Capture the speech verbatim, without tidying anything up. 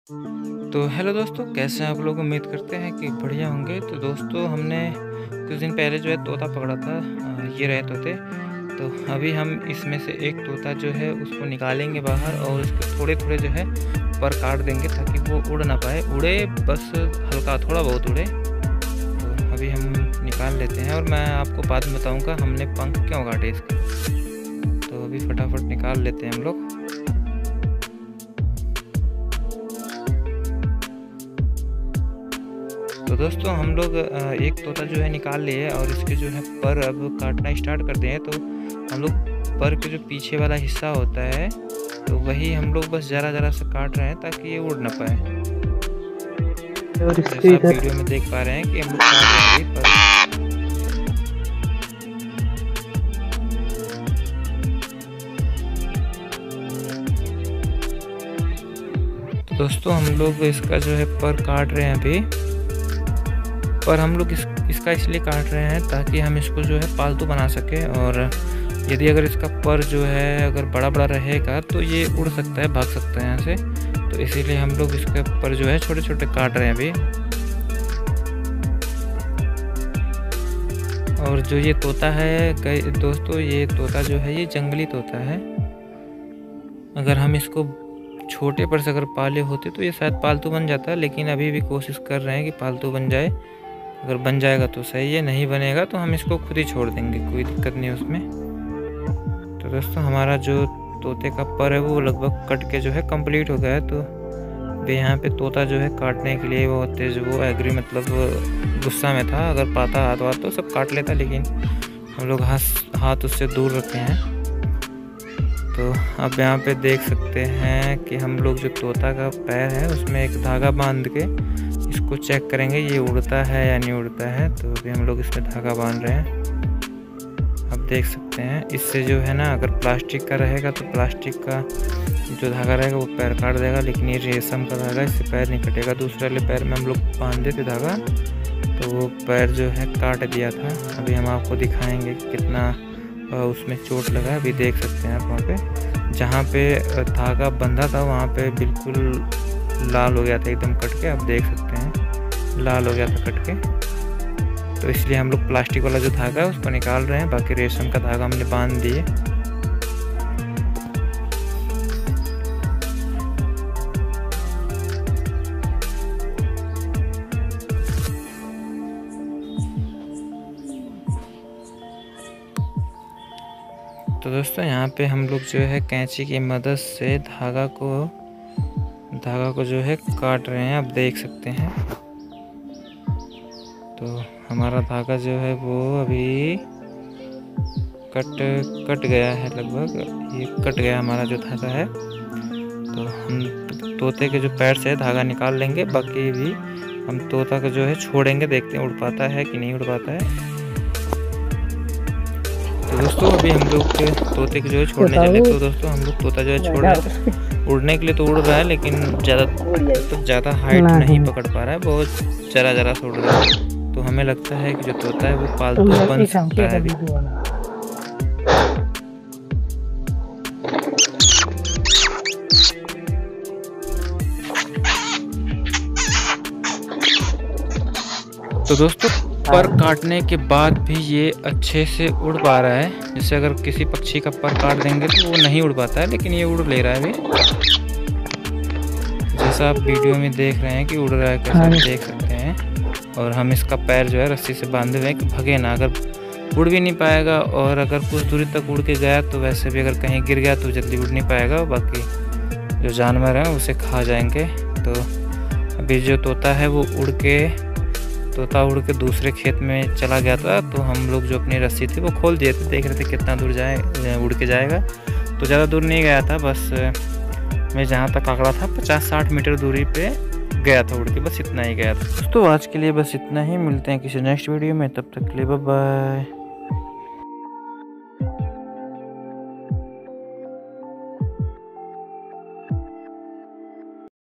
तो हेलो दोस्तों, कैसे हैं आप लोग? उम्मीद करते हैं कि बढ़िया होंगे। तो दोस्तों, हमने कुछ दिन पहले जो है तोता पकड़ा था। अ, ये रहे तोते। तो अभी हम इसमें से एक तोता जो है उसको निकालेंगे बाहर और उसके थोड़े-थोड़े जो है पर काट देंगे ताकि वो उड़ ना पाए। उड़े बस हल्का थोड़ा बहुत उड़े। तो अभी हम निकाल लेते हैं और मैं आपको बाद में बताऊँगा हमने पंख क्यों काटे इसके। तो अभी फटाफट निकाल लेते हैं हम लोग। तो दोस्तों, हम लोग एक तोता जो है निकाल लिए और इसके जो है पर अब काटना स्टार्ट कर दिए हैं। तो हम लोग पर के जो पीछे वाला हिस्सा होता है तो वही हम लोग बस ज़रा ज़रा से काट रहे हैं ताकि ये उड़ ना पाए। और जैसा इसके आप वीडियो में देख पा रहे हैं कि हम लोग काट रहे हैं पर। तो दोस्तों, हम लोग इसका जो है पर काट रहे हैं अभी। पर हम लोग इस इसका इसलिए काट रहे हैं ताकि हम इसको जो है पालतू बना सकें। और यदि अगर इसका पर जो है अगर बड़ा बड़ा रहेगा तो ये उड़ सकता है, भाग सकता है यहाँ से। तो इसीलिए हम लोग इसके पर जो है छोटे छोटे काट रहे हैं अभी। और जो ये तोता है कई दोस्तों, ये तोता जो है ये जंगली तोता है। अगर हम इसको छोटे पर से अगर पाले होते तो ये शायद पालतू बन जाता है, लेकिन अभी भी कोशिश कर रहे हैं कि पालतू बन जाए। अगर बन जाएगा तो सही है, नहीं बनेगा तो हम इसको खुद ही छोड़ देंगे, कोई दिक्कत नहीं उसमें। तो दोस्तों, हमारा जो तोते का पर है वो लगभग कट के जो है कंप्लीट हो गया है। तो अभी यहाँ पे तोता जो है काटने के लिए बहुत तेज़ वो एग्री मतलब गुस्सा में था। अगर पाता हाथ वाथ तो सब काट लेता, लेकिन हम लोग हाथ हाथ उससे दूर रखे हैं। तो आप यहाँ पे देख सकते हैं कि हम लोग जो तोता का पैर है उसमें एक धागा बांध के इसको चेक करेंगे ये उड़ता है या नहीं उड़ता है। तो अभी हम लोग इसमें धागा बांध रहे हैं, आप देख सकते हैं। इससे जो है ना, अगर प्लास्टिक का रहेगा तो प्लास्टिक का जो धागा रहेगा वो पैर काट देगा, लेकिन ये रेशम का धागा इससे पैर नहीं कटेगा। दूसरे वाले पैर में हम लोग बांधे थे धागा तो वो पैर जो है काट दिया था। अभी हम आपको दिखाएंगे कि कितना उसमें चोट लगा है। अभी देख सकते हैं आप, वहाँ पे जहाँ पे धागा बंधा था वहाँ पे बिल्कुल लाल हो गया था एकदम कट के। आप देख सकते हैं लाल हो गया था कट के। तो इसलिए हम लोग प्लास्टिक वाला जो धागा है उसको निकाल रहे हैं, बाकी रेशम का धागा हमने बांध दिए। तो दोस्तों, यहाँ पे हम लोग जो है कैंची की मदद से धागा को धागा को जो है काट रहे हैं, आप देख सकते हैं। तो हमारा धागा जो है वो अभी कट कट गया है, लगभग ये कट गया हमारा जो धागा है। तो हम तोते के जो पैर से धागा निकाल लेंगे, बाकी भी हम तोता को जो है छोड़ेंगे, देखते हैं उड़ पाता है कि नहीं उड़ पाता है। तो दोस्तों, अभी हम लोग तोते को जो है छोड़ने चले। तो दोस्तों, हम लोग तोता जो है छोड़ रहे हैं। उड़ने के लिए तो उड़ रहा है, लेकिन ज़्यादा तो ज़्यादा हाइट नहीं पकड़ पा रहा है, बहुत जरा जरा से उड़ रहा है। तो हमें लगता है कि जो तोता है वो पालतू बन सकता है अभी। तो दोस्तों, पर काटने के बाद भी ये अच्छे से उड़ पा रहा है। जैसे अगर किसी पक्षी का पर काट देंगे तो वो नहीं उड़ पाता है, लेकिन ये उड़ ले रहा है अभी। जैसा आप वीडियो में देख रहे हैं कि उड़ रहा है, कैसे आप देख सकते हैं। और हम इसका पैर जो है रस्सी से बांधे हुए हैं कि भगे ना। अगर उड़ भी नहीं पाएगा और अगर कुछ दूरी तक उड़ के गया तो वैसे भी अगर कहीं गिर गया तो जल्दी उड़ नहीं पाएगा, बाकी जो जानवर हैं उसे खा जाएंगे। तो अभी जो तोता है वो उड़ के तोता उड़ के दूसरे खेत में चला गया था। तो हम लोग जो अपनी रस्सी थी वो खोल दिए थे, देख रहे थे कितना दूर जाए उड़ के जाएगा। तो ज़्यादा दूर नहीं गया था, बस मैं जहाँ तक आंकड़ा था पचास साठ मीटर दूरी पे गया था उड़ के, बस इतना ही गया था। दोस्तों, आज के लिए बस इतना ही। मिलते हैं किसी नेक्स्ट वीडियो में, तब तक के लिए बाय बाय।